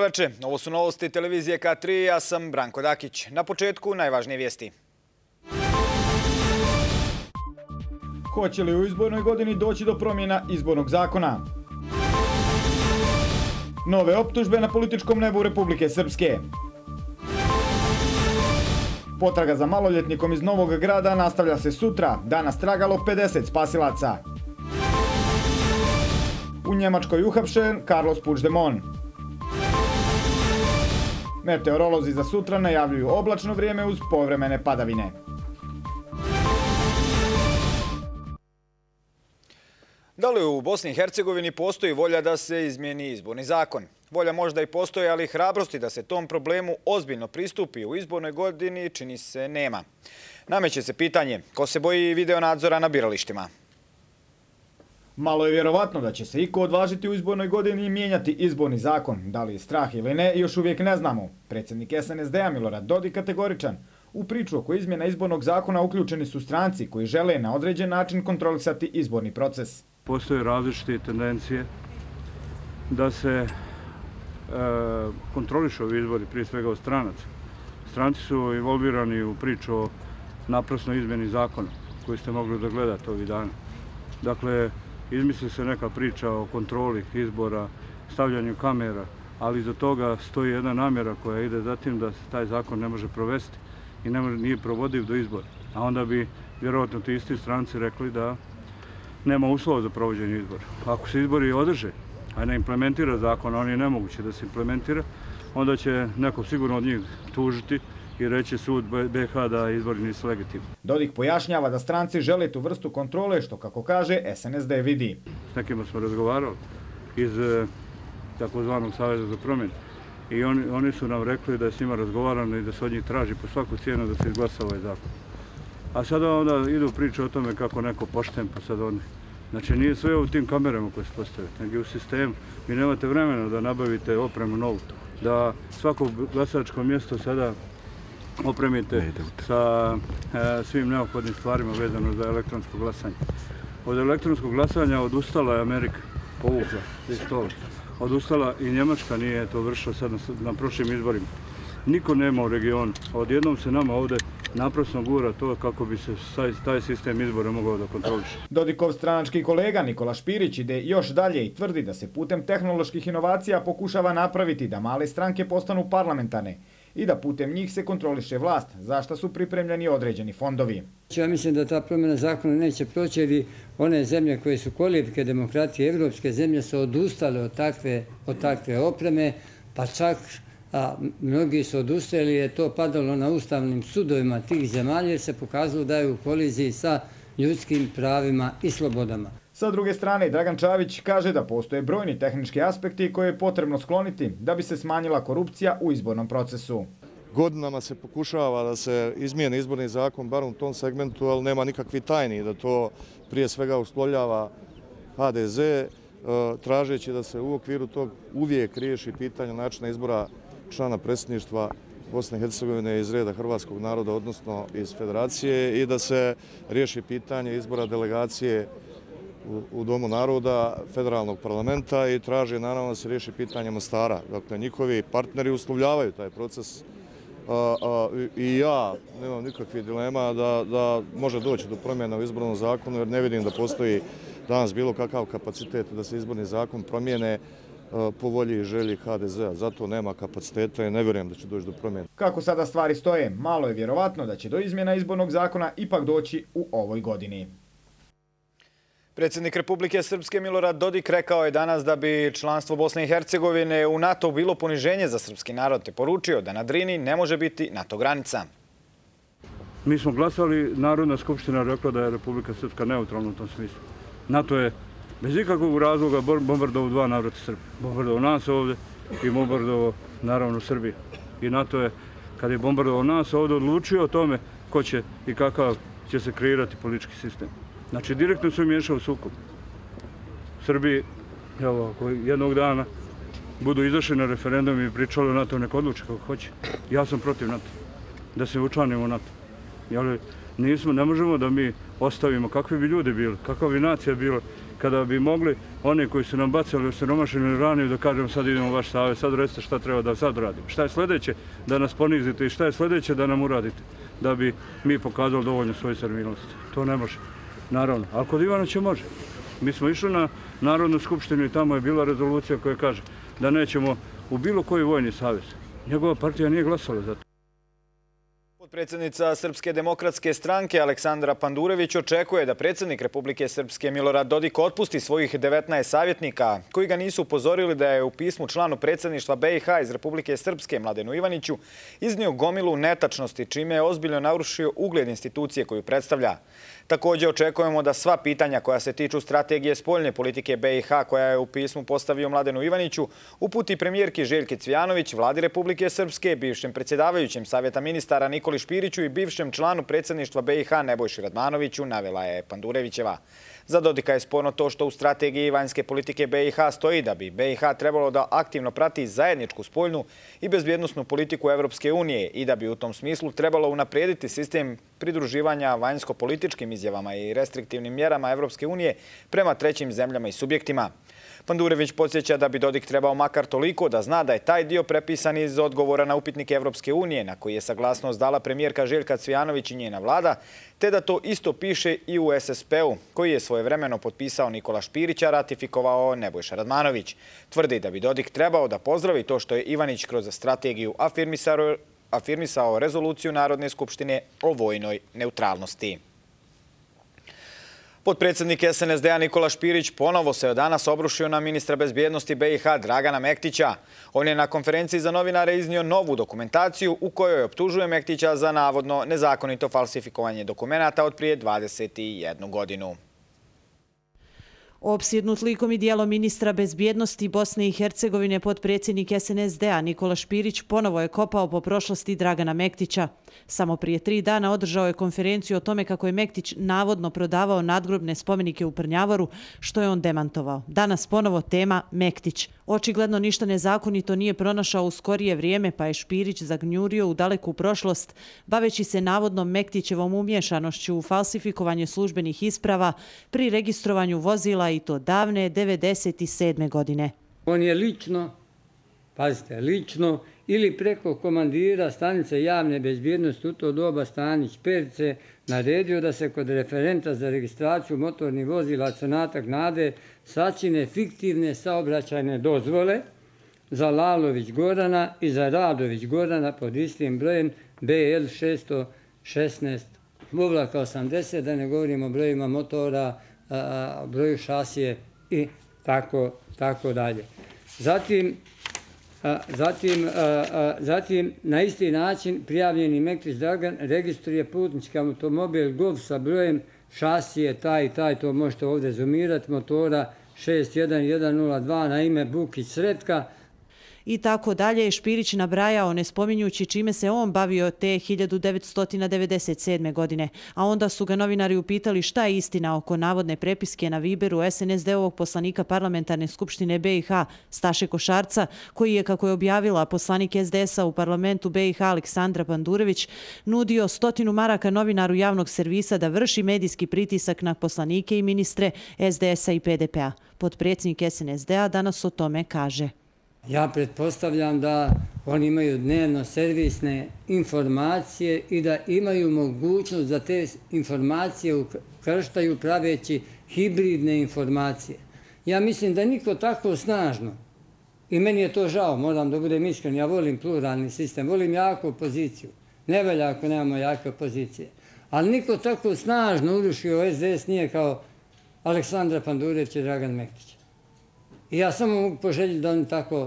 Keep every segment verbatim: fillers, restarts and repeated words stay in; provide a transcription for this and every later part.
Dobro večer, ovo su novosti televizije K tri, ja sam Branko Dakić. Na početku najvažnije vijesti. Hoće li u izbornoj godini doći do promjena izbornog zakona? Nove optužbe na političkom nebu Republike Srpske. Potraga za maloljetnikom iz Novog Grada nastavlja se sutra, danas tragalo pedeset spasilaca. U Njemačkoj uhapšen Carlos Puigdemont. Meteorolozi za sutra najavljuju oblačno vrijeme uz povremene padavine. Da li u Bosni i Hercegovini postoji volja da se izmijeni izborni zakon? Volja možda i postoji, ali hrabrosti da se tom problemu ozbiljno pristupi u izbornoj godini čini se nema. Nameće se pitanje, ko se boji video nadzora na biralištima? Malo je vjerovatno da će se iko odvažiti u izbornoj godini mijenjati izborni zakon. Da li je strah ili ne, još uvijek ne znamo. Predsjednik S N S D-a Milorad Dodik kategoričan. U priču oko izmjena izbornog zakona uključeni su stranci koji žele na određen način kontrolisati izborni proces. Postoje različite tendencije da se e, kontrolišu ovi izbori, prije svega od stranaca. Stranci su involvirani u priču o naprasnoj izmjeni zakona koju ste mogli da gledate ovih dana. Dakle, izmisli se neka priča o kontroli izbora, stavljanju kamera, ali iza toga stoji jedna namjera koja ide za tim da se taj zakon ne može provesti i ne može, nije provodiv do izbora. A onda bi vjerojatno ti isti stranci rekli da nema uslova za provođenje izbora. Ako se izbori održe, a ne implementira zakon, a on je nemoguće da se implementira, onda će neko sigurno od njih tužiti i reći sud B H da izbori nisu legitimni. Dodik pojašnjava da stranci žele tu vrstu kontrole, što, kako kaže, S N S D vidi. S nekima smo razgovarali iz takozvanog Saveza za promjenu i oni, oni su nam rekli da je s njima razgovarano i da se od njih traži po svaku cijenu da se izglasa ovaj zakon. A sada onda idu priče o tome kako neko pošten, pa sad oni. Znači nije sve u tim kamerama koje se postavite, nego u sistemu. Vi nemate vremena da nabavite opremu novu, da svako glasačko mjesto sada opremite sa e, svim neophodnim stvarima vezano za elektronsko glasanje. Od elektronskog glasanja odustala je Amerika, povukla iz stola. Odustala i Njemačka, nije to vršila sad na, na prošlim izborima. Niko nema u regionu. Odjednom se nama ovdje naprasno gura to kako bi se taj, taj sistem izbora mogao da kontroliše. Dodikov stranački kolega Nikola Špirić ide još dalje i tvrdi da se putem tehnoloških inovacija pokušava napraviti da male stranke postanu parlamentarne i da putem njih se kontroliše vlast, za što su pripremljeni određeni fondovi. Ja mislim da ta promjena zakona neće proći jer one zemlje koje su kolijevke demokratije, evropske zemlje, su odustale od takve, od takve opreme, pa čak a mnogi su odustali, je to padalo na ustavnim sudovima tih zemalja jer se pokazalo da je u koliziji sa ljudskim pravima i slobodama. Sa druge strane, Dragan Čavić kaže da postoje brojni tehnički aspekti koje je potrebno skloniti da bi se smanjila korupcija u izbornom procesu. Godinama se pokušava da se izmijeni izborni zakon, bar u tom segmentu, ali nema nikakvi tajni, da to prije svega uslovljava H D Z, tražeći da se u okviru tog uvijek riješi pitanje načina izbora člana predsjedništva Bosne i Hercegovine iz reda hrvatskog naroda, odnosno iz federacije, i da se riješi pitanje izbora delegacije u, u Domu naroda federalnog parlamenta i traže naravno da se riješi pitanje Mostara. Dakle, njihovi partneri uslovljavaju taj proces a, a, i ja nemam nikakvih dilema da, da može doći do promjena u izbornom zakonu jer ne vidim da postoji danas bilo kakav kapacitet da se izborni zakon promijene po volji i želji H D Z-a. Zato nema kapaciteta i ne vjerujem da će doći do promjene. Kako sada stvari stoje, malo je vjerovatno da će do izmjena izbornog zakona ipak doći u ovoj godini. Predsjednik Republike Srpske Milorad Dodik rekao je danas da bi članstvo Bosne i Hercegovine u NATO bilo poniženje za srpski narod, te poručio da na Drini ne može biti NATO granica. Mi smo glasali, Narodna skupština rekla da je Republika Srpska neutralna u tom smislu. NATO je bez ikakvog razloga bombardovao dva navrata Srbije. Bombardovao nas ovdje i bombardovao naravno Srbije. I NATO je, kad je bombardovao nas ovdje, odlučio o tome ko će i kakav će se kreirati politički sistem. Znači, direktno su miješao u sukob. Srbiji, evo, ako jednog dana budu izašli na referendum i pričali o NATO, nek odluči kako hoće. Ja sam protiv NATO. Da se učlanimo u NATO. Jel, nismo, ne možemo da mi ostavimo kakvi bi ljudi bili, kakva bi nacija bila kada bi mogli oni koji su nam bacali osiromašenu raniju da kažem sad idemo u vaš savez, sad recite šta treba da sad radimo. Šta je sljedeće da nas ponizite i šta je sljedeće da nam uradite da bi mi pokazali dovoljno svoje servilnosti. To ne može, naravno. Ali kod Ivanića može. Mi smo išli na Narodnu skupštinu i tamo je bila rezolucija koja kaže da nećemo u bilo koji vojni savez. Njegova partija nije glasala za to. Potpredsjednica Srpske demokratske stranke Aleksandra Pandurević očekuje da predsjednik Republike Srpske Milorad Dodik otpusti svojih devetnaest savjetnika koji ga nisu upozorili da je u pismu članu predsjedništva B i H iz Republike Srpske Mladenu Ivaniću iznio gomilu netačnosti čime je ozbiljno narušio ugled institucije koju predstavlja. Također očekujemo da sva pitanja koja se tiču strategije spoljne politike B i H koja je u pismu postavio Mladenu Ivaniću uputi premijerki Željki Cvijanović, vladi Republike Srpske, bivšem predsjedavajućem Savjeta ministara Nikoli Špiriću i bivšem članu predsjedništva B i H Nebojši Radmanoviću, navela je Pandurevićeva. Za Dodika je sporno to što u strategiji vanjske politike B i H stoji da bi B i H trebalo da aktivno prati zajedničku spoljnu i bezbjednosnu politiku Evropske unije i da bi u tom smislu trebalo unaprijediti sistem pridruživanja vanjsko-političkim izjavama i restriktivnim mjerama Evropske unije prema trećim zemljama i subjektima. Pandurević podsjeća da bi Dodik trebao makar toliko da zna da je taj dio prepisan iz odgovora na upitnike Evropske unije na koji je saglasnost dala premijerka Željka Cvijanović i njena vlada, te da to isto piše i u S S P-u koji je svojevremeno potpisao Nikola Špirić, a ratifikovao Nebojša Radmanović. Tvrdi da bi Dodik trebao da pozdravi to što je Ivanić kroz strategiju afirmisao, afirmisao rezoluciju Narodne skupštine o vojnoj neutralnosti. Potpredsjednik S N S D-a Nikola Špirić ponovo se od danas obrušio na ministra bezbjednosti B i H Dragana Mektića. On je na konferenciji za novinare iznio novu dokumentaciju u kojoj optužuje Mektića za navodno nezakonito falsifikovanje dokumenata od prije dvadeset jednu godinu. Opsjednut likom i dijelom ministra bezbjednosti Bosne i Hercegovine potpredsjednik S N S D-a Nikola Špirić ponovo je kopao po prošlosti Dragana Mektića. Samo prije tri dana održao je konferenciju o tome kako je Mektić navodno prodavao nadgrobne spomenike u Prnjavoru, što je on demantovao. Danas ponovo tema Mektić. Očigledno ništa nezakonito nije pronašao u skorije vrijeme, pa je Špirić zagnjurio u daleku prošlost, baveći se navodnom Mektićevom umješanošću u falsifikovanje službenih isprava pri registrovanju vozila i to davne devedeset sedme godine. On je lično, pazite, lično ili preko komandira stanice javne bezbjednosti u to doba Stanić Perce naredio da se kod referenta za registraciju motornih vozila Conatak Nade sačine fiktivne saobraćajne dozvole za Lalović Gorana i za Radović Gorana pod istim brojem B L šesto šesnaest osamdeset, da ne govorimo o brojima motora, a, broju šasije i tako, tako dalje. Zatim, a, zatim, a, a, zatim, na isti način prijavljeni Mektić Dragan registruje putnički automobil Golf sa brojem šasije taj i taj, to možete ovdje zoomirati, motora šest jedan jedan nula dva na ime Bukić Sretka. I tako dalje je Špirić nabrajao, ne spominjući čime se on bavio te hiljadu devetsto devedeset sedme godine. A onda su ga novinari upitali šta je istina oko navodne prepiske na Viberu S N S D-ovog poslanika Parlamentarne skupštine B i H Staše Košarca, koji je, kako je objavila poslanik S D S-a u parlamentu B i H Aleksandra Pandurević, nudio stotinu maraka novinaru javnog servisa da vrši medijski pritisak na poslanike i ministre S D S-a i P D P-a. Potpredsjednik S N S D-a danas o tome kaže. Ja pretpostavljam da oni imaju dnevno servisne informacije i da imaju mogućnost da te informacije ukrštaju praveći hibridne informacije. Ja mislim da niko tako snažno, i meni je to žao, moram da budem iskren, ja volim pluralni sistem, volim jaku opoziciju, ne velja ako nemamo jake opozicije, ali niko tako snažno urušio S D S nije kao Aleksandra Pandurević i Dragan Mektić. I ja samo mogu poželjeti da oni tako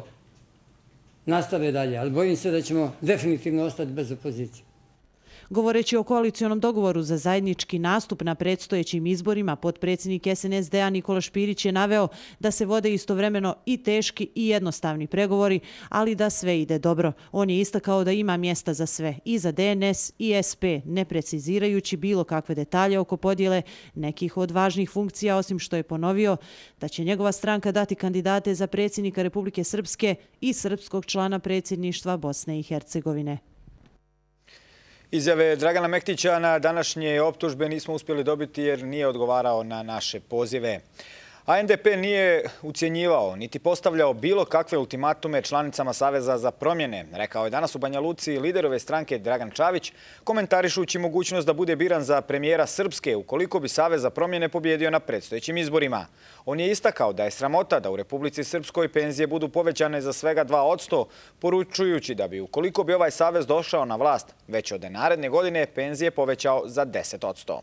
nastave dalje, ali bojim se da ćemo definitivno ostati bez opozicije. Govoreći o koalicijonom dogovoru za zajednički nastup na predstojećim izborima, potpredsjednik S N S D-a Nikola Špirić je naveo da se vode istovremeno i teški i jednostavni pregovori, ali da sve ide dobro. On je istakao da ima mjesta za sve, i za D N S i S P, ne precizirajući bilo kakve detalje oko podjele nekih od važnih funkcija, osim što je ponovio da će njegova stranka dati kandidate za predsjednika Republike Srpske i srpskog člana predsjedništva Bosne i Hercegovine. Izjave Dragana Mektića na današnje optužbe nismo uspjeli dobiti jer nije odgovarao na naše pozive. A en de pe nije ucjenjivao niti postavljao bilo kakve ultimatume članicama Saveza za promjene, rekao je danas u Banja Luci lider ove stranke Dragan Čavić, komentarišući mogućnost da bude biran za premijera Srpske ukoliko bi Savez za promjene pobjedio na predstojećim izborima. On je istakao da je sramota da u Republici Srpskoj penzije budu povećane za svega dva posto, poručujući da bi ukoliko bi ovaj savez došao na vlast, već od naredne godine penzije povećao za deset posto.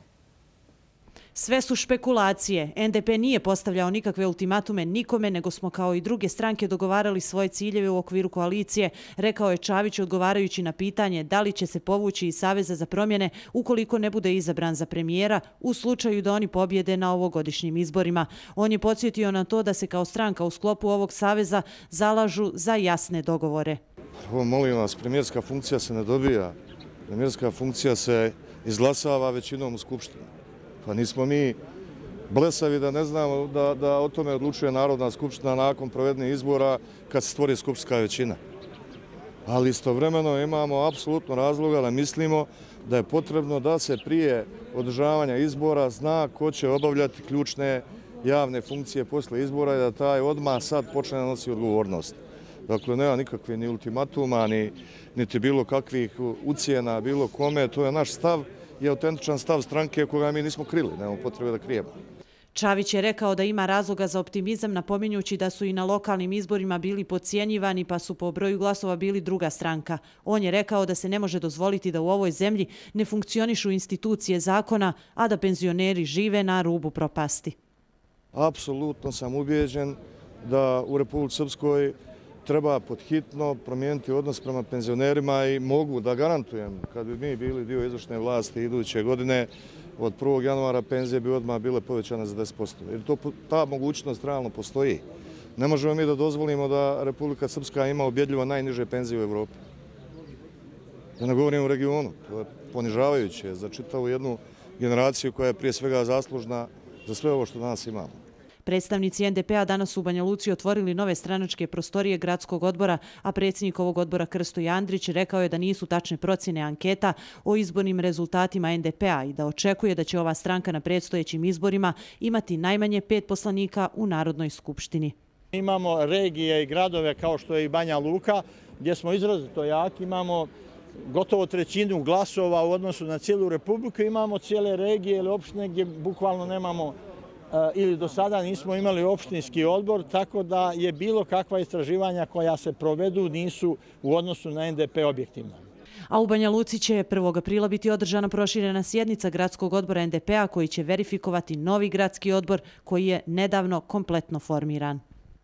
Sve su špekulacije. en de pe nije postavljao nikakve ultimatume nikome, nego smo kao i druge stranke dogovarali svoje ciljeve u okviru koalicije, rekao je Čavić odgovarajući na pitanje da li će se povući iz Saveza za promjene ukoliko ne bude izabran za premijera u slučaju da oni pobjede na ovogodišnjim izborima. On je podsjetio na to da se kao stranka u sklopu ovog saveza zalažu za jasne dogovore. Prvo, molim vas, premijerska funkcija se ne dobija. Premijerska funkcija se izglasava većinom u Skupštini. Pa nismo mi blesavi da ne znamo da, da o tome odlučuje Narodna skupština nakon provedenih izbora kad se stvori skupštinska većina. Ali istovremeno imamo apsolutno razloga da mislimo da je potrebno da se prije održavanja izbora zna ko će obavljati ključne javne funkcije posle izbora i da taj odmah sad počne da nosi odgovornost. Dakle, nema nikakve ni ultimatuma, ni, niti bilo kakvih ucjena, bilo kome. To je naš stav i autentičan stav stranke koga mi nismo krili, nemamo potrebe da krijemo. Čavić je rekao da ima razloga za optimizam, napominjući da su i na lokalnim izborima bili podcjenjivani pa su po broju glasova bili druga stranka. On je rekao da se ne može dozvoliti da u ovoj zemlji ne funkcionišu institucije zakona, a da penzioneri žive na rubu propasti. Apsolutno sam ubijeđen da u Republici Srpskoj treba podhitno promijeniti odnos prema penzionerima i mogu da garantujem, kad bi mi bili dio izvršne vlasti iduće godine, od prvog januara penzije bi odmah bile povećane za deset posto. Jer to, ta mogućnost realno postoji. Ne možemo mi da dozvolimo da Republika Srpska ima objedljivo najniže penzije u Evropi. Da ne govorim u regionu. To je ponižavajuće za čitavu jednu generaciju koja je prije svega zaslužna za sve ovo što danas imamo. Predstavnici en de pe-a danas u Banja Luci otvorili nove stranačke prostorije gradskog odbora, a predsjednik ovog odbora Krsto Jandrić rekao je da nisu tačne procjene anketa o izbornim rezultatima en de pe-a i da očekuje da će ova stranka na predstojećim izborima imati najmanje pet poslanika u Narodnoj skupštini. Imamo regije i gradove kao što je i Banja Luka, gdje smo izrazito jaki, imamo gotovo trećinu glasova u odnosu na cijelu Republiku, imamo cijele regije ili opštine gdje bukvalno nemamo ili do sada nismo imali opštinski odbor, tako da je bilo kakva istraživanja koja se provedu nisu u odnosu na en de pe objektivna. A u Banja Luci će prvog aprila biti održana proširena sjednica gradskog odbora en de pe-a koji će verifikovati novi gradski odbor koji je nedavno kompletno formiran.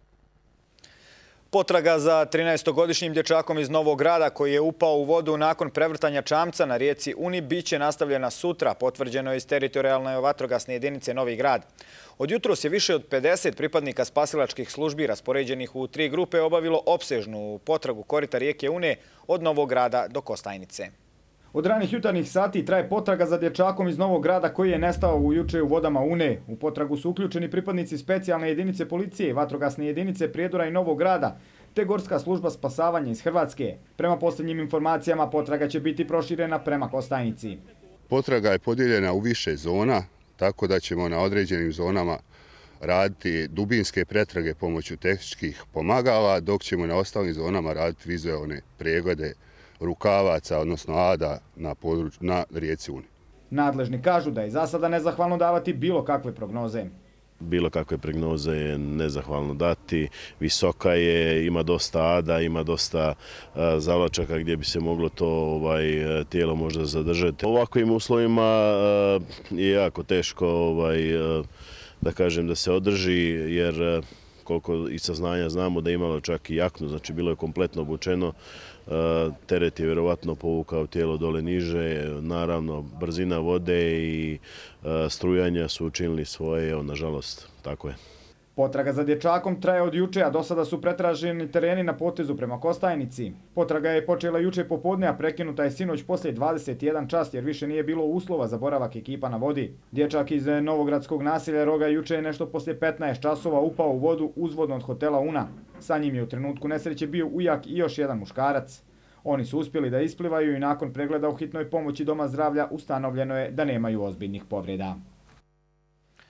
Potraga za trinaestogodišnjim dječakom iz Novog Grada koji je upao u vodu nakon prevrtanja čamca na rijeci Uni biće nastavljena sutra, potvrđeno je iz teritorijalne vatrogasne jedinice Novi Grad. Od jutros je više od pedeset pripadnika spasilačkih službi raspoređenih u tri grupe obavilo opsežnu potragu korita rijeke Une od Novog Grada do Kostajnice. Od ranih jutarnjih sati traje potraga za dječakom iz Novog Grada koji je nestao u juče u vodama Une. U potragu su uključeni pripadnici specijalne jedinice policije, vatrogasne jedinice Prijedora i Novog Grada, te Gorska služba spasavanja iz Hrvatske. Prema posljednjim informacijama potraga će biti proširena prema Kostajnici. Potraga je podijeljena u više zona, tako da ćemo na određenim zonama raditi dubinske pretrage pomoću tehničkih pomagala, dok ćemo na ostalim zonama raditi vizualne preglede rukavaca, odnosno ada na, području, na rijeci Uni. Nadležni kažu da je za sada nezahvalno davati bilo kakve prognoze. Bilo kakve prognoze je nezahvalno dati. Visoka je, ima dosta ada, ima dosta uh, zavlačaka gdje bi se moglo to ovaj, tijelo možda zadržati. U ovakvim uslovima uh, je jako teško ovaj, uh, da kažem da se održi, jer uh, koliko i saznanja znamo da je imalo čak i jaknu, znači bilo je kompletno obučeno. Teret je vjerovatno povukao tijelo dole niže, naravno brzina vode i strujanja su učinili svoje, evo, nažalost, tako je. Potraga za dječakom traje od juče, a do sada su pretraženi tereni na potezu prema Kostajnici. Potraga je počela juče popodne, a prekinuta je sinoć poslije dvadeset jedan čas jer više nije bilo uslova za boravak ekipa na vodi. Dječak iz novogradskog naselja Roga juče je nešto poslije petnaest časova upao u vodu uzvodno od hotela Una. Sa njim je u trenutku nesreće bio ujak i još jedan muškarac. Oni su uspjeli da isplivaju i nakon pregleda u hitnoj pomoći Doma zdravlja ustanovljeno je da nemaju ozbiljnih povreda.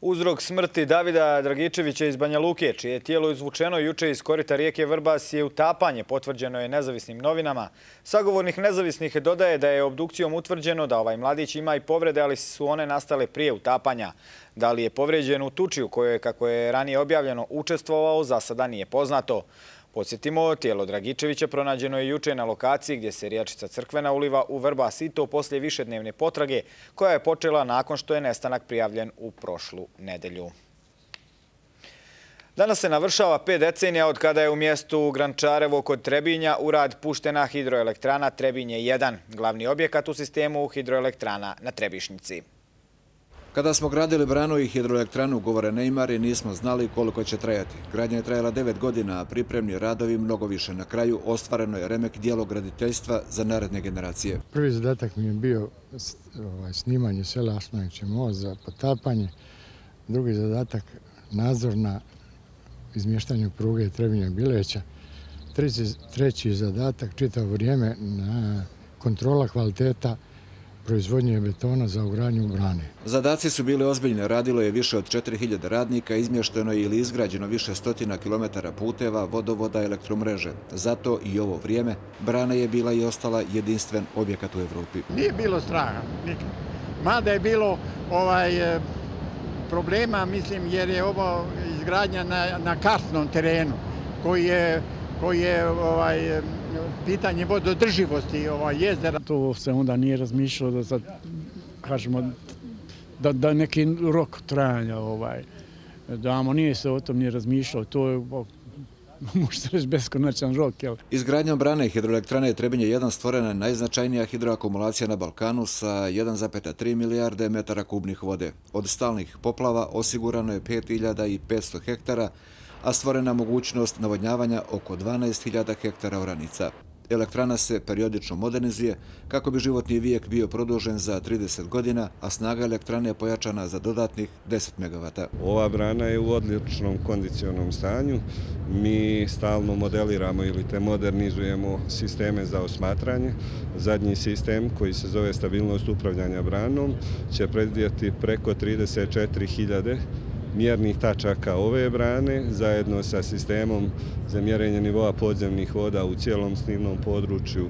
Uzrok smrti Davida Dragičevića iz Banja Luke, čije je tijelo izvučeno juče iz korita rijeke Vrbas, je utapanje, potvrđeno je nezavisnim novinama. Sagovornik nezavisnih dodaje da je obdukcijom utvrđeno da ovaj mladić ima i povrede, ali su one nastale prije utapanja. Da li je povrijeđen u tuči u kojoj, kako je ranije objavljeno, učestvovao, za sada nije poznato. Podsjetimo, tijelo Dragičevića pronađeno je juče na lokaciji gdje se rijačica Crkvena uliva u Vrbas, i to poslije višednevne potrage koja je počela nakon što je nestanak prijavljen u prošlu nedelju. Danas se navršava pet decenija od kada je u mjestu Grančarevo kod Trebinja u rad puštena hidroelektrana Trebinje jedan, glavni objekat u sistemu hidroelektrana na Trebišnjici. Kada smo gradili branu i hidroelektranu, govore Neymari, nismo znali koliko će trajati. Gradnja je trajala devet godina, a pripremni radovi mnogo više. Na kraju ostvareno je remek dijelo graditeljstva za naredne generacije. Prvi zadatak mi je bio snimanje sela Ašnoviće most za potapanje. Drugi zadatak nadzor na izmještanju pruge Trebinje-Bileća. Treći zadatak čitavo vrijeme na kontrola kvaliteta proizvodnje betona za ugradnju brane. Zadaci su bili ozbiljne. Radilo je više od četiri hiljade radnika, izmješteno je ili izgrađeno više stotina kilometara puteva, vodovoda, elektromreže. Zato i ovo vrijeme brana je bila i ostala jedinstven objekat u Evropi. Nije bilo straha, nikad. Mada je bilo ovaj, problema, mislim, jer je ovo izgradnja na, na karstnom terenu, koji je, koji je ovaj, pitanje vododrživosti ovaj, jezera. To se onda nije razmišljalo da, sad, kažemo, da, da neki rok trajanja ovaj, damo, nije se o tom nije razmišljalo, to je može se reći beskonačan rok. Jel? Izgradnjom brane hidroelektrane Trebinje jedan stvorena je najznačajnija hidroakumulacija na Balkanu sa jedan zarez tri milijarde metara kubnih vode. Od stalnih poplava osigurano je pet hiljada petsto hektara, a stvorena mogućnost navodnjavanja oko dvanaest hiljada hektara oranica. Elektrana se periodično modernizuje kako bi životni vijek bio produžen za trideset godina, a snaga elektrane je pojačana za dodatnih deset megavata. Ova brana je u odličnom kondicionom stanju. Mi stalno modeliramo ili te modernizujemo sisteme za osmatranje. Zadnji sistem, koji se zove stabilnost upravljanja branom, će predvidjeti preko trideset četiri hiljade mjernih tačaka ove brane, zajedno sa sistemom za mjerenje nivoa podzemnih voda u cijelom slivnom području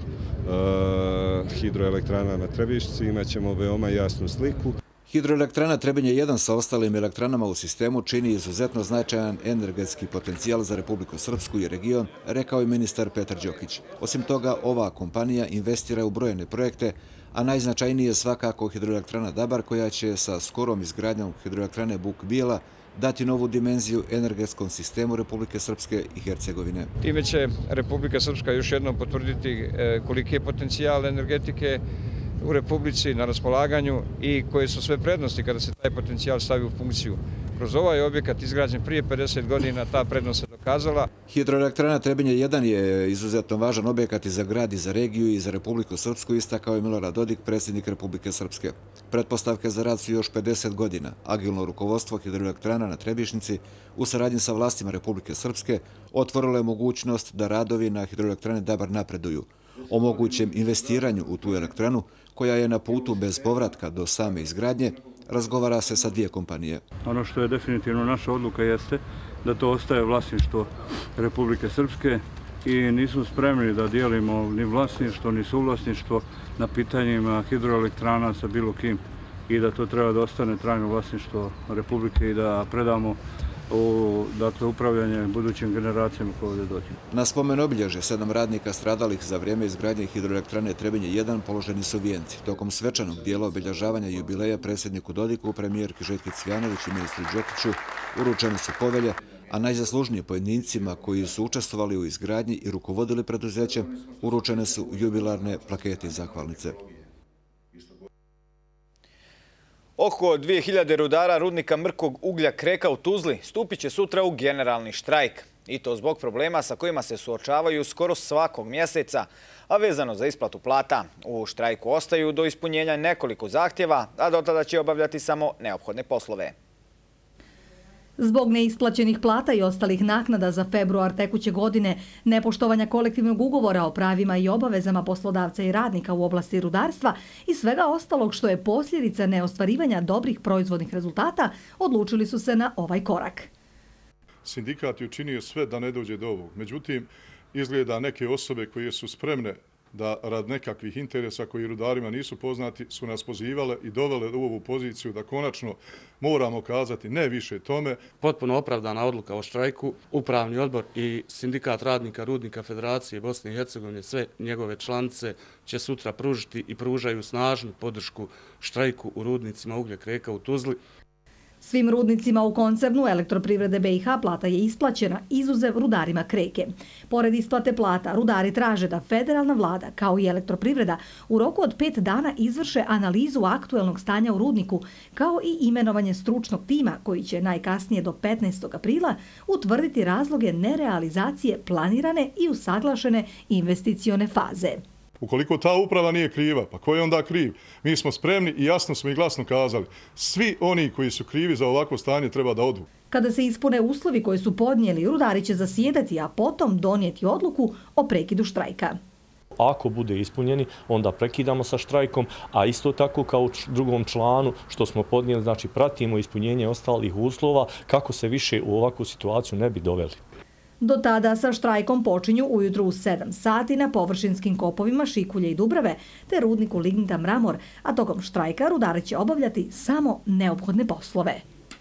e, hidroelektrana na Trebišci. Imaćemo veoma jasnu sliku. Hidroelektrana Trebinje jedan sa ostalim elektranama u sistemu čini izuzetno značajan energetski potencijal za Republiku Srpsku i region, rekao je ministar Petar Đokić. Osim toga, ova kompanija investira u brojne projekte, a najznačajniji je svakako hidroelektrana Dabar, koja će sa skorom izgradnjom hidroelektrane Buk Bijela dati novu dimenziju energetskom sistemu Republike Srpske i Hercegovine. Time će Republika Srpska još jednom potvrditi koliki je potencijal energetike u Republici na raspolaganju i koje su sve prednosti kada se taj potencijal stavi u funkciju. Kroz ovaj objekat izgrađen prije pedeset godina ta prednost se dokazala. Hidroelektrana Trebinje jedan je izuzetno važan objekat i za grad i za regiju i za Republiku Srpsku, istakao je Milorad Dodik, predsjednik Republike Srpske. Pretpostavke za rad su još pedeset godina. Agilno rukovodstvo hidroelektrana na Trebišnici u saradnji sa vlastima Republike Srpske otvorilo je mogućnost da radovi na hidroelektrane Dabar napreduju. O mogućem investiranju u tu elektranu, koja je na putu bez povratka do same izgradnje, razgovara se sa dvije kompanije. Ono što je definitivno naša odluka jeste da to ostaje vlasništvo Republike Srpske i nismo spremni da dijelimo ni vlasništvo, ni suvlasništvo na pitanjima hidroelektrana sa bilo kim i da to treba da ostane trajno vlasništvo Republike i da predamo u dakle, upravljanje budućim generacijama koje ovdje dođe. Na spomen obilježje sedam radnika stradalih za vrijeme izgradnje hidroelektrane Trebinje jedan položeni su vijenci. Tokom svečanog dijela obilježavanja jubileja predsjedniku Dodiku, premijerki Željki Cvijanović i ministru Đokiću uručene su povelje, a najzaslužnije pojedincima koji su učestvovali u izgradnji i rukovodili preduzećem uručene su jubilarne plakete i zahvalnice. Oko dvije hiljade rudara rudnika mrkog uglja Kreka u Tuzli stupit će sutra u generalni štrajk. I to zbog problema sa kojima se suočavaju skoro svakog mjeseca, a vezano za isplatu plata. U štrajku ostaju do ispunjenja nekoliko zahtjeva, a do tada će obavljati samo neophodne poslove. Zbog neisplaćenih plata i ostalih naknada za februar tekuće godine, nepoštovanja kolektivnog ugovora o pravima i obavezama poslodavca i radnika u oblasti rudarstva i svega ostalog što je posljedica neostvarivanja dobrih proizvodnih rezultata, odlučili su se na ovaj korak. Sindikat je učinio sve da ne dođe do ovog. Međutim, izgleda neke osobe koje su spremne da rad nekakvih interesa koji rudarima nisu poznati su nas pozivale i dovele u ovu poziciju da konačno moramo kazati ne više tome. Potpuno opravdana odluka o štrajku. Upravni odbor i Sindikat radnika Rudnika Federacije Bosne i Hercegovine, sve njegove članice će sutra pružiti i pružaju snažnu podršku štrajku u rudnicima ugljek Reka u Tuzli. Svim rudnicima u koncernu Elektroprivrede B i H plata je isplaćena, izuzev rudarima Kreke. Pored isplate plata, rudari traže da federalna vlada, kao i Elektroprivreda, u roku od pet dana izvrše analizu aktuelnog stanja u rudniku, kao i imenovanje stručnog tima koji će najkasnije do petnaestog aprila utvrditi razloge nerealizacije planirane i usaglašene investicione faze. Ukoliko ta uprava nije kriva, pa ko je onda kriv? Mi smo spremni i jasno smo i glasno kazali. Svi oni koji su krivi za ovakvo stanje treba da odu. Kada se ispune uslovi koje su podnijeli, rudari će zasjedati, a potom donijeti odluku o prekidu štrajka. Ako bude ispunjeni, onda prekidamo sa štrajkom, a isto tako kao u drugom članu što smo podnijeli, znači pratimo ispunjenje ostalih uslova kako se više u ovakvu situaciju ne bi doveli. Do tada sa štrajkom počinju ujutru u sedam sati na površinskim kopovima Šikulje i Dubrave te rudniku lignita Mramor, a tokom štrajka rudari će obavljati samo neophodne poslove.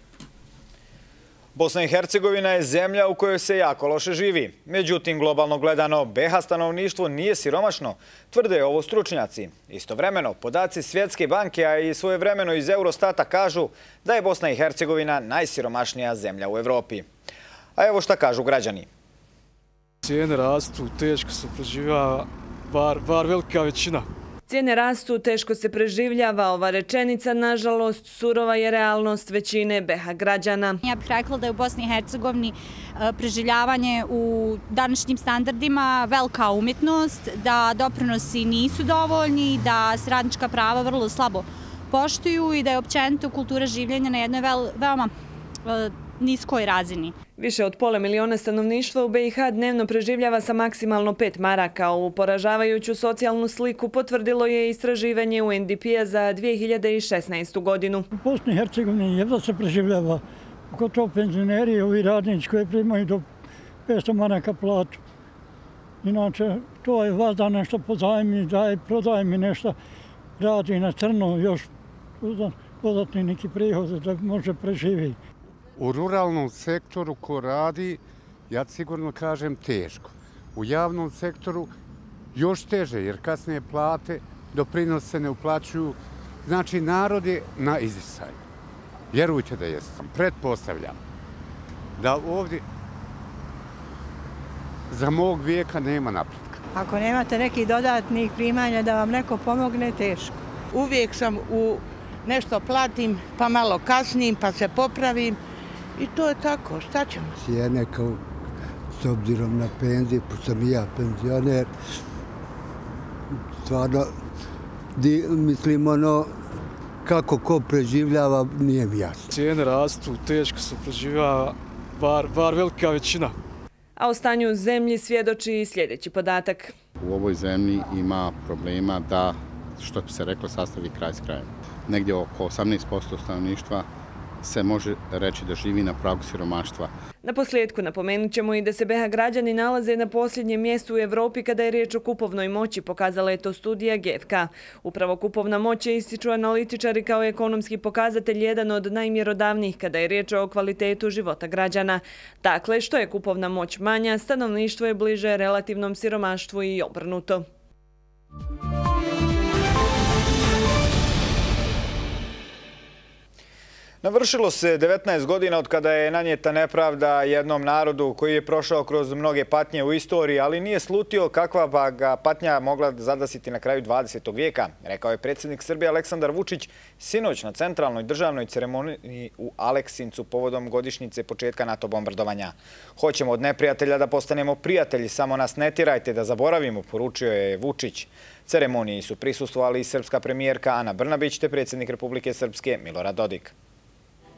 Bosna i Hercegovina je zemlja u kojoj se jako loše živi. Međutim, globalno gledano, B iH stanovništvo nije siromašno, tvrde ovo stručnjaci. Istovremeno, podaci Svjetske banke, a i svojevremeno iz Eurostata kažu da je Bosna i Hercegovina najsiromašnija zemlja u Evropi. A evo šta kažu građani. Cijene rastu, teško se preživljava, bar, bar velika većina. Cijene rastu, teško se preživljava. Ova rečenica, nažalost, surova je realnost većine B iH građana. Ja bih rekla da je u Bosni i Hercegovini preživljavanje u današnjim standardima velika umjetnost, da doprinosi nisu dovoljni, da se radnička prava vrlo slabo poštuju i da je općenito kultura življenja na jednoj veoma niskoj razini. Više od pola miliona stanovništva u B iH dnevno preživljava sa maksimalno pet maraka. Ovu poražavajuću socijalnu sliku potvrdilo je istraživanje U N D P-a za dvije hiljade šesnaestu godinu. U Bosni i Hercegovini jedva se preživljava, pogotovo penzioneri i ovi radnici koji primaju do petsto maraka platu. Inače, to je vazda nešto pozajmi, daj, prodaj mi nešto, radi na crno, još dodatni neki prihod da može preživjeti. U ruralnom sektoru ko radi, ja sigurno kažem teško. U javnom sektoru još teže, jer kasnije plate, doprinose se ne uplaćuju. Znači, narod je na izdisaju. Vjerujte da jesam. Pretpostavljam da ovdje za mog vijeka nema napretka. Ako nemate nekih dodatnih primanja da vam neko pomogne, teško. Uvijek sam u nešto platim, pa malo kasnim, pa se popravim. I to je tako, šta ćemo? Cijene kao s obzirom na penzije, pošto sam i ja penzioner, stvarno, di, mislim ono, kako ko preživljava, nije mi jasno. Cijene rastu, teško se preživljava, bar, bar velika većina. A o stanju u zemlji svjedoči i sljedeći podatak. U ovoj zemlji ima problema da, što bi se reklo, sastavi kraj s krajem. Negdje oko osamnaest posto stanovništva se može reći da živi na pragu siromaštva. Na posljedku napomenut ćemo i da se B iH građani nalaze na posljednjem mjestu u Evropi kada je riječ o kupovnoj moći, pokazala je to studija G F K. Upravo kupovna moć je, ističu analitičari, kao ekonomski pokazatelj jedan od najmjerodavnijih kada je riječ o kvalitetu života građana. Dakle, što je kupovna moć manja, stanovništvo je bliže relativnom siromaštvu i obrnuto. Navršilo se devetnaest godina od kada je nanijeta nepravda jednom narodu koji je prošao kroz mnoge patnje u istoriji, ali nije slutio kakva ba ga patnja mogla zadesiti na kraju dvadesetog vijeka, rekao je predsjednik Srbije Aleksandar Vučić sinoć na centralnoj državnoj ceremoniji u Aleksincu povodom godišnjice početka NATO bombardovanja. Hoćemo od neprijatelja da postanemo prijatelji, samo nas ne tirajte da zaboravimo, poručio je Vučić. Ceremoniji su prisustvovali i srpska premijerka Ana Brnabić te predsjednik Republike Srpske Milorad Dodik.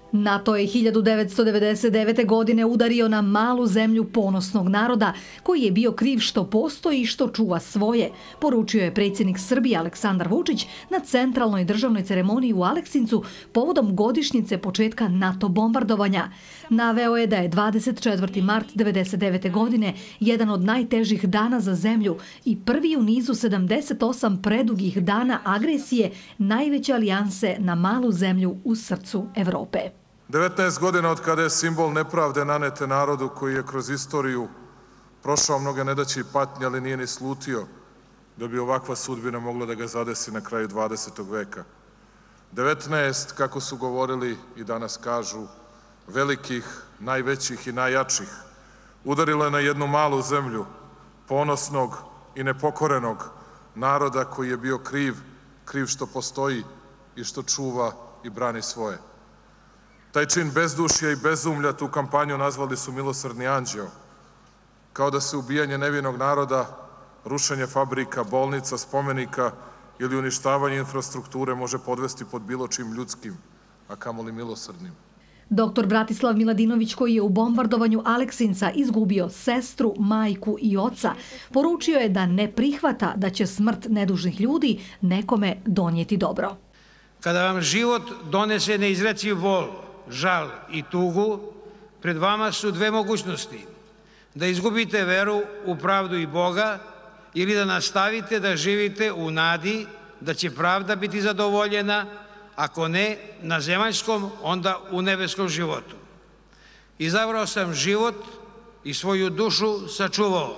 NATO je hiljadu devetsto devedeset devete. godine udario na malu zemlju ponosnog naroda, koji je bio kriv što postoji i što čuva svoje, poručio je predsjednik Srbije Aleksandar Vučić na centralnoj državnoj ceremoniji u Aleksincu povodom godišnjice početka NATO bombardovanja. Naveo je da je dvadeset četvrti mart devedeset devete. godine jedan od najtežih dana za zemlju i prvi u nizu sedamdeset osam predugih dana agresije najveće alijanse na malu zemlju u srcu Evrope. devetnaest godina od kada je simbol nepravde nanete narodu koji je kroz istoriju prošao mnoge nedaće i patnje, ali nije ni slutio da bi ovakva sudbina mogla da ga zadesi na kraju dvadesetog veka. devetnaest, kako su govorili i danas kažu, velikih, najvećih i najjačih, udarilo je na jednu malu zemlju, ponosnog i nepokorenog naroda koji je bio kriv, kriv što postoji i što čuva i brani svoje. Taj čin bezdušja i bezumlja tu kampanju nazvali su milosrdni anđeo, kao da se ubijanje nevinog naroda, rušenje fabrika, bolnica, spomenika ili uništavanje infrastrukture može podvesti pod bilo čim ljudskim, a kamoli milosrdnim. Doktor Bratislav Miladinović, koji je u bombardovanju Aleksinca izgubio sestru, majku i oca, poručio je da ne prihvata da će smrt nedužnih ljudi nekome donijeti dobro. Kada vam život donese neizreciv bol, žal i tugu, pred vama su dve mogućnosti. Da izgubite veru u pravdu i Boga ili da nastavite da živite u nadi da će pravda biti zadovoljena, ako ne na zemaljskom, onda u nebeskom životu. Izabrao sam život i svoju dušu sačuvao.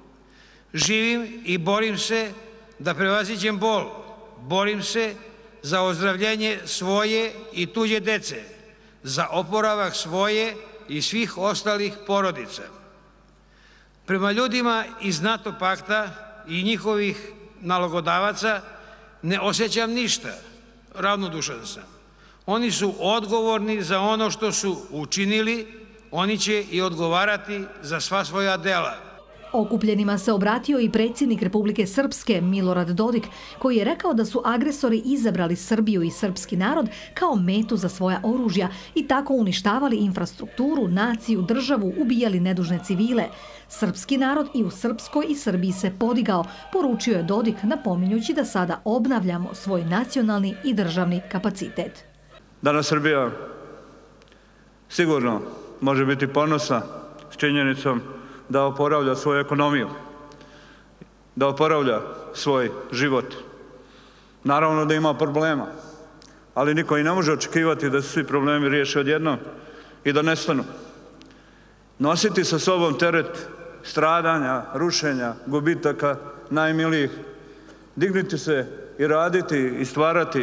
Živim i borim se da prevaziđem bol. Borim se za ozdravljenje svoje i tuđe dece, za oporavak svoje i svih ostalih porodica. Prema ljudima iz NATO pakta i njihovih nalogodavaca ne osjećam ništa, ravnodušan sam. Oni su odgovorni za ono što su učinili, oni će i odgovarati za sva svoja dela. Okupljenima se obratio i predsjednik Republike Srpske Milorad Dodik, koji je rekao da su agresori izabrali Srbiju i srpski narod kao metu za svoja oružja i tako uništavali infrastrukturu, naciju, državu, ubijali nedužne civile. Srpski narod i u Srpskoj i Srbiji se podigao, poručio je Dodik, napominjući da sada obnavljamo svoj nacionalni i državni kapacitet. Danas Srbija sigurno može biti ponosna s činjenicom da oporavlja svoju ekonomiju, da oporavlja svoj život. Naravno da ima problema, ali niko i ne može očekivati da se svi problemi riješe odjednom i da nestanu. Nositi sa sobom teret stradanja, rušenja, gubitaka najmilijih, digniti se i raditi i stvarati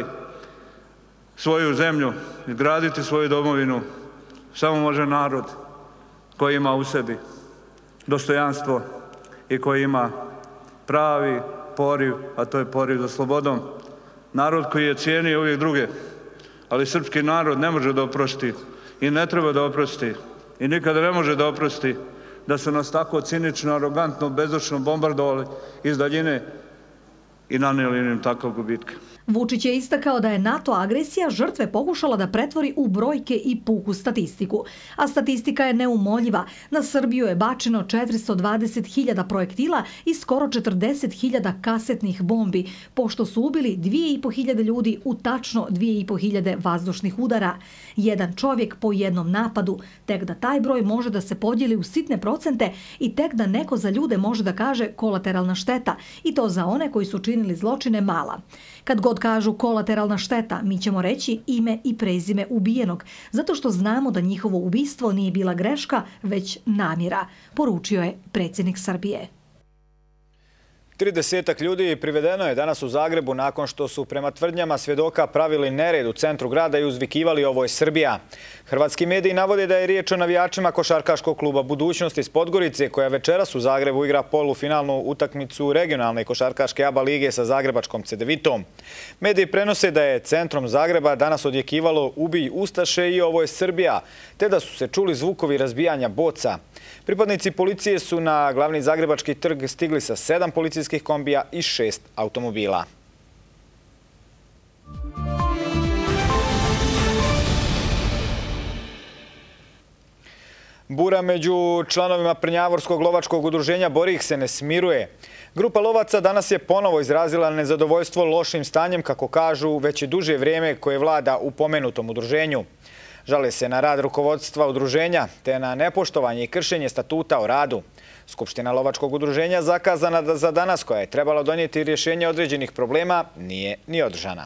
svoju zemlju, izgraditi svoju domovinu, samo može narod koji ima u sebi dostojanstvo i koji ima pravi poriv, a to je poriv za slobodom. Narod koji je cijenio uvijek druge, ali srpski narod ne može da oprosti i ne treba da oprosti i nikada ne može da oprosti da su nas tako cinično, arogantno, bezdušno bombardovali iz daljine i nanijeli im takav gubitke. Vučić je istakao da je NATO agresija žrtve pokušala da pretvori u brojke i puku statistiku. A statistika je neumoljiva. Na Srbiju je bačeno četiristo dvadeset hiljada projektila i skoro četrdeset hiljada kasetnih bombi, pošto su ubili dvije i po hiljade ljudi u tačno dvije i po hiljade vazdušnih udara. Jedan čovjek po jednom napadu, tek da taj broj može da se podijeli u sitne procente i tek da neko za ljude može da kaže kolateralna šteta, i to za one koji su činili zločine mala. Kad god kažu kolateralna šteta, mi ćemo reći ime i prezime ubijenog, zato što znamo da njihovo ubistvo nije bila greška, već namjera, poručio je predsjednik Srbije. Tridesetak ljudi privedeno je danas u Zagrebu nakon što su prema tvrdnjama svjedoka pravili nered u centru grada i uzvikivali "Ovo je Srbija". Hrvatski mediji navode da je riječ o navijačima košarkaškog kluba Budućnost iz Podgorice, koja večeras u Zagrebu igra polufinalnu utakmicu regionalne košarkaške A B A lige sa zagrebačkom Cedevitom. Mediji prenose da je centrom Zagreba danas odjekivalo "Ubij ustaše" i "Ovo je Srbija", te da su se čuli zvukovi razbijanja boca. Pripadnici policije su na glavni zagrebački trg stigli sa sedam policijskih kombija i šest automobila. Bura među članovima Prnjavorskog lovačkog udruženja Borik se ne smiruje. Grupa lovaca danas je ponovo izrazila nezadovoljstvo lošim stanjem, kako kažu, već je duže vrijeme koje vlada u pomenutom udruženju. Žale se na rad rukovodstva udruženja te na nepoštovanje i kršenje statuta o radu. Skupština lovačkog udruženja zakazana za danas, koja je trebala donijeti rješenje određenih problema, nije ni održana.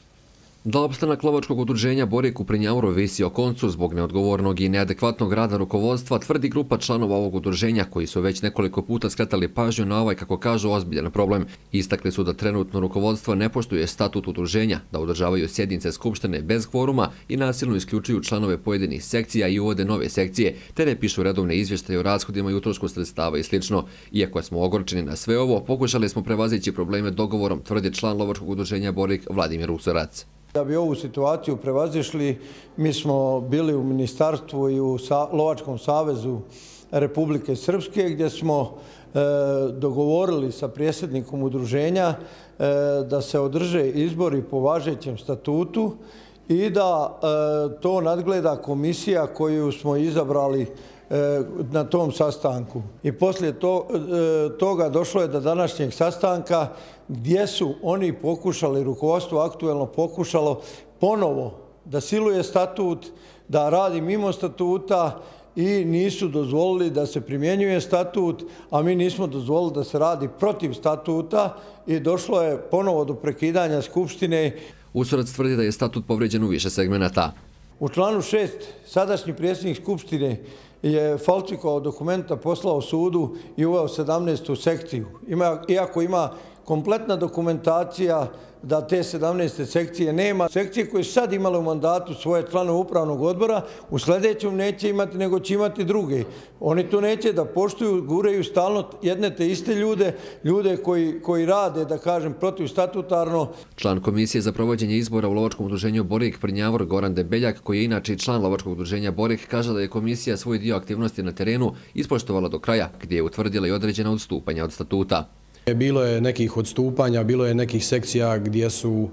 Da opstanak lovačkog udruženja Borik u Prnjavoru visi o koncu zbog neodgovornog i neadekvatnog rada rukovodstva, tvrdi grupa članova ovog udruženja koji su već nekoliko puta skretali pažnju na ovaj, kako kažu, ozbiljan problem. Istakli su da trenutno rukovodstvo ne poštuje statut udruženja, da održavaju sjednice skupštine bez kvoruma i nasilno isključuju članove pojedinih sekcija i uvode nove sekcije, te ne pišu redovne izvještaje o rashodima i utrošku sredstava i sl. Iako smo ogorčeni na sve ovo, pokušali smo prevazići probleme dogovorom, tvrdi član lovačkog udruženja Borik Vladimir Usarac. Da bi ovu situaciju prevazišli, mi smo bili u ministarstvu i u Lovačkom savezu Republike Srpske, gdje smo e, dogovorili sa predsjednikom udruženja e, da se održe izbori po važećem statutu i da e, to nadgleda komisija koju smo izabrali na tom sastanku. I poslije to, toga došlo je do današnjeg sastanka gdje su oni pokušali, rukovodstvo aktuelno pokušalo ponovo da siluje statut, da radi mimo statuta i nisu dozvolili da se primjenjuje statut, a mi nismo dozvolili da se radi protiv statuta i došlo je ponovo do prekidanja Skupštine. Usarac tvrdi da je statut povrijeđen u više segmenata. U članu šest sadašnji predsjednik Skupštine je falsifikovao dokumenta, poslao sudu i uveo sedamnaestu sekciju. Ima, iako ima kompletna dokumentacija da te sedamnaeste sekcije nema. Sekcije koje su sad imale u mandatu svoje članove upravnog odbora, u sljedećem neće imati, nego će imati druge. Oni to neće da poštuju, guraju stalno jedne te iste ljude, ljude koji, koji rade, da kažem, protivstatutarno. Član komisije za provođenje izbora u lovačkom udruženju Borik Prnjavor Goran Debeljak, koji je inače i član lovačkog udruženja Borik, kaže da je komisija svoj dio aktivnosti na terenu ispoštovala do kraja, gdje je utvrdila i određena odstupanja od statuta. Bilo je nekih odstupanja, bilo je nekih sekcija gdje su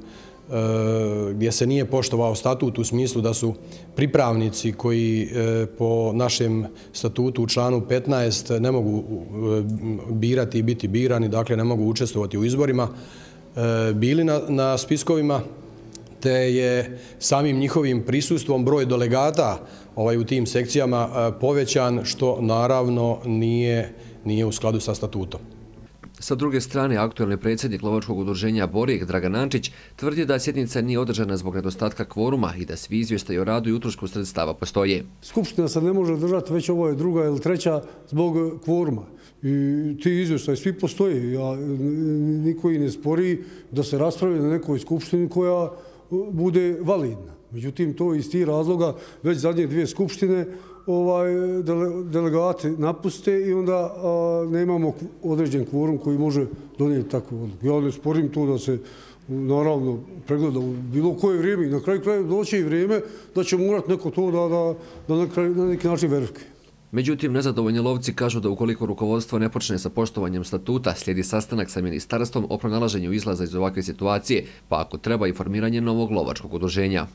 gdje se nije poštovao statut u smislu da su pripravnici koji po našem statutu u članu petnaest ne mogu birati i biti birani, dakle ne mogu učestvovati u izborima, bili na, na spiskovima, te je samim njihovim prisustvom broj delegata ovaj, u tim sekcijama povećan, što naravno nije, nije u skladu sa statutom. Sa druge strane, aktuelni predsjednik lovačkog udruženja Borik Dragan Ančić tvrdi da sjednica nije održana zbog nedostatka kvoruma i da svi izvještaji o radu i utrošku sredstava postoje. Skupština se ne može održati, već ovo je druga ili treća, zbog kvoruma. I ti izvještaji svi postoje. Ja, niko i ne spori da se raspravi na nekoj skupštini koja bude validna. Međutim, to iz tih razloga već zadnje dvije skupštine ovaj, dele, delegati napuste i onda a, nemamo određen kvorum koji može donijeti takvu odluku. Ja ne sporim to da se naravno pregleda u bilo koje vrijeme i na kraju kraja doći i vrijeme da će morati neko to da, da, da na, kraju, na neki način verifikuje. Međutim, nezadovoljni lovci kažu da ukoliko rukovodstvo ne počne sa poštovanjem statuta, slijedi sastanak sa ministarstvom o pronalaženju izlaza iz ovakve situacije, pa ako treba i formiranje novog lovačkog udruženja.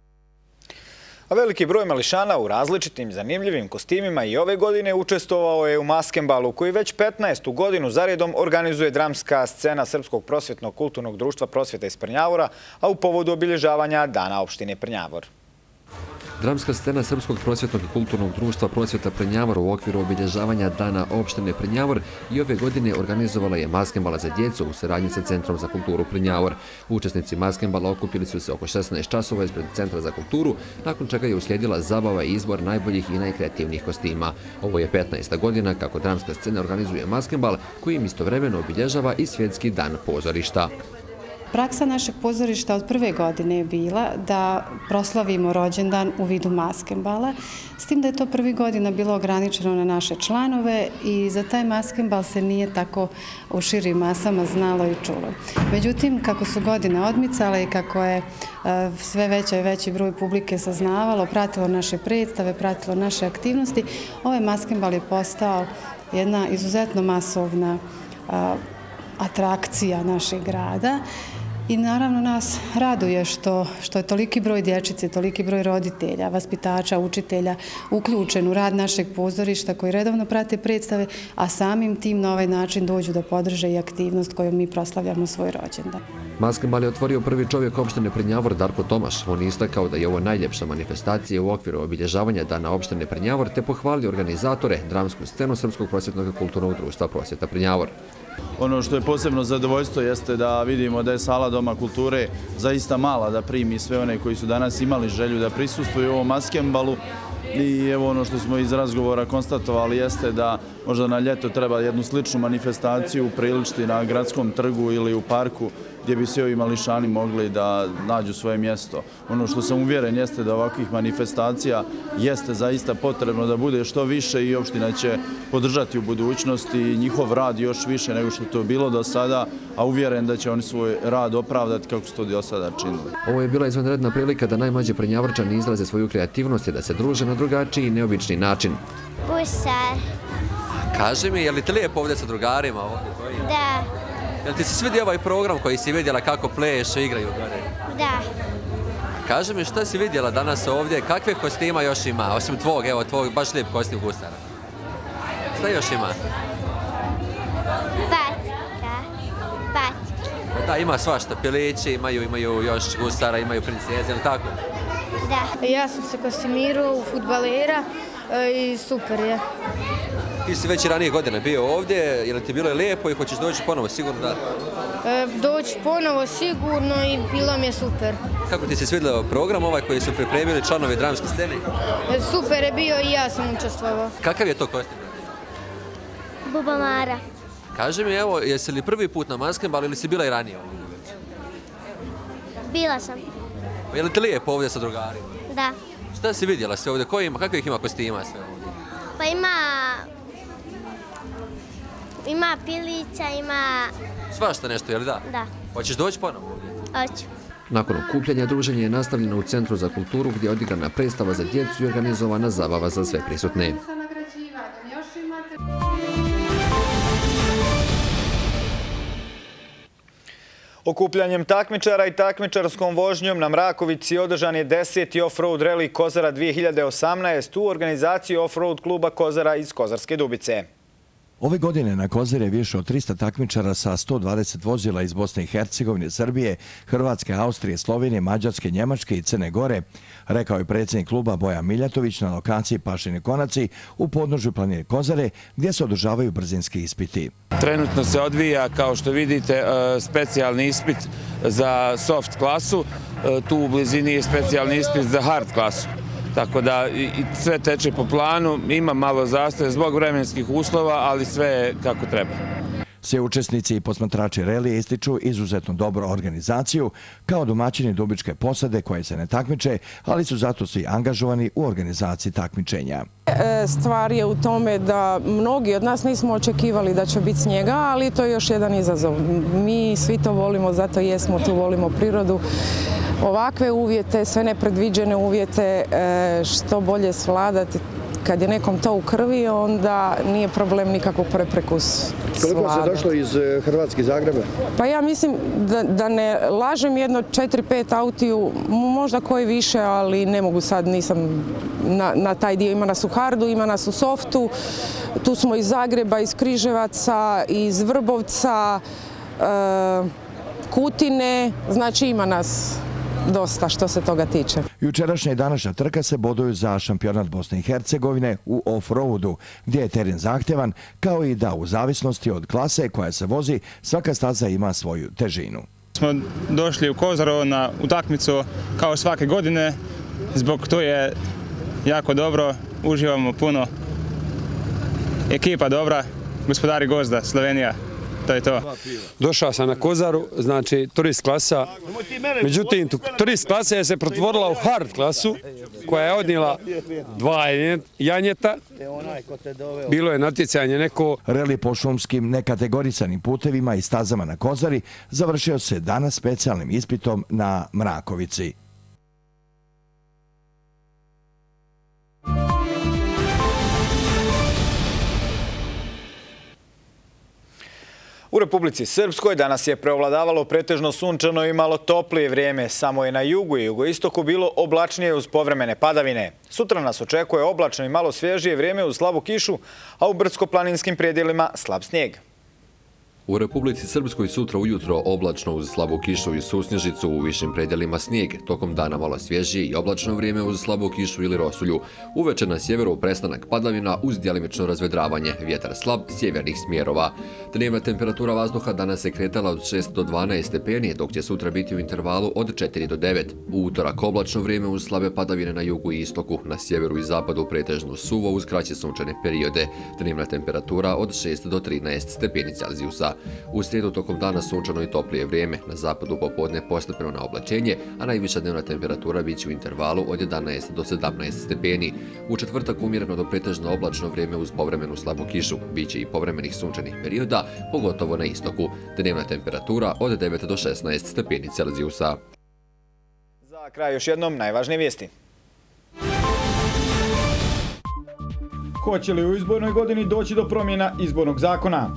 A veliki broj mališana u različitim zanimljivim kostimima i ove godine učestvovao je u maskembalu, koji već petnaestu godinu zaredom organizuje dramska scena Srpskog prosvjetnog kulturnog društva Prosvjeta iz Prnjavora, a u povodu obilježavanja Dana opštine Prnjavor. Dramska scena Srpskog prosvjetnog i kulturnog društva Prosvjeta Prnjavor u okviru obilježavanja Dana opštine Prnjavor i ove godine organizovala je maskembala za djecu u saradnji sa Centrom za kulturu Prnjavor. Učesnici maskembala okupili su se oko šesnaest časova ispred Centra za kulturu, nakon čega je uslijedila zabava i izbor najboljih i najkreativnijih kostima. Ovo je petnaesta godina kako dramska scena organizuje maskembal, kojim istovremeno obilježava i svjetski dan pozorišta. Praksa našeg pozorišta od prve godine je bila da proslavimo rođendan u vidu maskembala, s tim da je to prvi godina bilo ograničeno na naše članove i za taj maskembal se nije tako u širim masama znalo i čulo. Međutim, kako su godine odmicale i kako je sve veći i veći broj publike saznavalo, pratilo naše predstave, pratilo naše aktivnosti, ovaj maskembal je postao jedna izuzetno masovna atrakcija našeg grada I naravno nas raduje što, što je toliki broj dječice, toliki broj roditelja, vaspitača, učitelja uključen u rad našeg pozorišta koji redovno prate predstave, a samim tim na ovaj način dođu da podrže i aktivnost kojom mi proslavljamo svoj rođendan. Maskembal je otvorio prvi čovjek opštine Prnjavor Darko Tomaš. On je istakao da je ovo najljepša manifestacija u okviru obilježavanja Dana opštine Prnjavor te pohvalio organizatore, dramsku scenu Srpskog prosvjetnog i kulturnog društva Prosvjeta Prnjavor. Ono što je posebno zadovoljstvo jeste da vidimo da je sala Doma kulture zaista mala da primi sve one koji su danas imali želju da prisustvuju ovom maskembalu. I evo ono što smo iz razgovora konstatovali jeste da možda na ljeto treba jednu sličnu manifestaciju upriličiti na gradskom trgu ili u parku gdje bi svi ovi mališani mogli da nađu svoje mjesto. Ono što sam uvjeren jeste da ovakvih manifestacija jeste zaista potrebno da bude što više i opština će podržati u budućnosti njihov rad još više nego što je to bilo do sada, a uvjeren da će oni svoj rad opravdati kako su to do sada činili. Ovo je bila izvanredna prilika da najmlađi Prnjavorčani izraze svoju kreativnost i da se druže na drugačiji i neobični način. Pusar. Kaži mi, je li ti lijepo ovdje sa drugarima? Da. Jel ti se svidi ovaj program koji si vidjela kako plešu, igraju gore? Da. Kaži mi, šta si vidjela danas ovdje, kakve kostima još ima, osim tvog, evo, tvog baš lijep kostim gusara? Šta još ima? Patika. Patika. Da, ima svašta, pilići, imaju, imaju još gusara, imaju princeze, ili tako? Da. Ja sam se kostimirao u fudbalera i super je. Ti si već i ranije godine bio ovdje, je li ti bilo lijepo i hoćeš doći ponovo, sigurno da? E, doći ponovo sigurno i bilo mi je super. Kako ti se svidio program ovaj koji su pripremili članovi dramske scene? E, super je bio i ja sam učestvovao. Kakav je to kostim? Bubamara. Kaži mi, evo, jesi li prvi put na maskembalu ili si bila i ranije ovdje? Bila sam. Je li ti lijepo ovdje sa drugarima? Da. Šta si vidjela sve ovdje? Koji ima, kakvih ima kostima sve ovdje? Pa ima... Ima pilića, ima... Svašta nešto, je li da? Da. Hoćeš doći ponovo ovdje? Hoću. Nakon okupljanja druženje je nastavljeno u Centru za kulturu gdje je odigrana predstava za djecu i organizovana zabava za sve prisutne. Okupljanjem takmičara i takmičarskom vožnjom na Mrakovici održan je deseti off-road rally Kozara dvije hiljade osamnaest u organizaciji off-road kluba Kozara iz Kozarske Dubice. Ove godine na Kozari je više od trista takmičara sa sto dvadeset vozila iz Bosne i Hercegovine, Srbije, Hrvatske, Austrije, Slovenije, Mađarske, Njemačke i Crne Gore, rekao je predsjednik kluba Bojan Miljatović na lokaciji Pašini Konaci u podnožju planine Kozare gdje se održavaju brzinski ispiti. Trenutno se odvija, kao što vidite, specijalni ispit za soft klasu. Tu u blizini je specijalni ispit za hard klasu. Tako da sve teče po planu, ima malo zastoja zbog vremenskih uslova, ali sve je kako treba. Sve učesnici i posmatrači relije ističu izuzetno dobro organizaciju kao domaćini Dubičke posade koje se ne takmiče, ali su zato svi angažovani u organizaciji takmičenja. Stvar je u tome da mnogi od nas nismo očekivali da će biti snijega, ali to je još jedan izazov. Mi svi to volimo, zato jesmo tu, volimo prirodu. Ovakve uvjete, sve nepredviđene uvjete, što bolje svladati. Kad je nekom to u krvi, onda nije problem nikakvu prepreku svladati. Koliko se došlo iz Hrvatske Zagreba? Pa ja mislim da, da ne lažem, jedno četiri pet autiju, možda koji više, ali ne mogu sad, nisam na, na taj dio. Ima nas u hardu, ima nas u softu, tu smo iz Zagreba, iz Križevaca, iz Vrbovca, e, Kutine, znači ima nas dosta što se toga tiče. Jučerašnja i današnja trka se boduju za šampionat Bosne i Hercegovine u off-roadu, gdje je teren zahtjevan, kao i da u zavisnosti od klase koja se vozi, svaka staza ima svoju težinu. Smo došli u Kozaru na utakmicu kao svake godine, zbog to je jako dobro, uživamo puno. Ekipa dobra, gospodari gozda, Slovenija. To je to. Došao sam na Kozaru, znači turist klasa. Međutim, turist klasa je se pretvorila u hard klasu koja je odnijela dva janjeta. Bilo je natjecanje neko. Reli po šumskim nekategorisanim putevima i stazama na Kozari završio se danas specijalnim ispitom na Mrakovici. U Republici Srpskoj danas je preovladavalo pretežno sunčano i malo toplije vrijeme. Samo je na jugu i jugoistoku bilo oblačnije uz povremene padavine. Sutra nas očekuje oblačno i malo svježije vrijeme uz slabu kišu, a u brdsko-planinskim predjelima slab snijeg. U Republici Srpskoj sutra ujutro oblačno uz slabu kišu i susnježicu, u višim predjelima snijeg. Tokom dana malo svježije i oblačno vrijeme uz slabu kišu ili rosulju. Uveče na sjeveru prestanak padavina uz djelimično razvedravanje, vjetar slab sjevernih smjerova. Dnevna temperatura vazduha danas se kretala od šest do dvanaest stepeni, dok će sutra biti u intervalu od četiri do devet. U utorak oblačno vrijeme uz slabe padavine na jugu i istoku, na sjeveru i zapadu pretežno suvo uz kraće sunčane periode. Dnevna temperatura od šest do trinaest stepeni Celzijusa. U srijedu tokom dana sunčano i toplije vrijeme, na zapadu popodne postepeno na oblačenje, a najviša dnevna temperatura biće u intervalu od jedanaest do sedamnaest stepeni. U četvrtak umjereno do pretežno oblačno vrijeme uz povremenu slabu kišu, biće i povremenih sunčanih perioda, pogotovo na istoku. Dnevna temperatura od devet do šesnaest stepeni Celzijusa. Za kraj još jednom najvažnije vijesti. Hoće li u izbornoj godini doći do promjena izbornog zakona?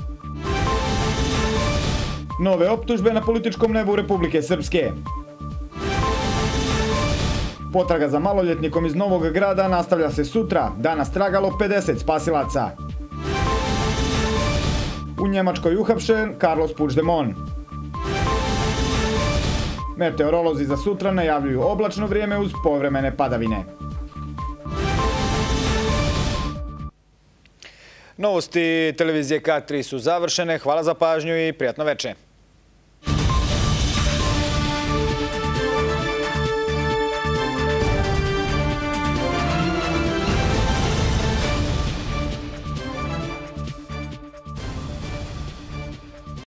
Nove optužbe na političkom nebu Republike Srpske. Potraga za maloljetnikom iz Novog Grada nastavlja se sutra. Danas tragalo pedeset spasilaca. U Njemačkoj uhapšen Carlos Puigdemont. Meteorolozi za sutra najavljuju oblačno vrijeme uz povremene padavine. Novosti televizije K tri su završene. Hvala za pažnju i prijatno večer.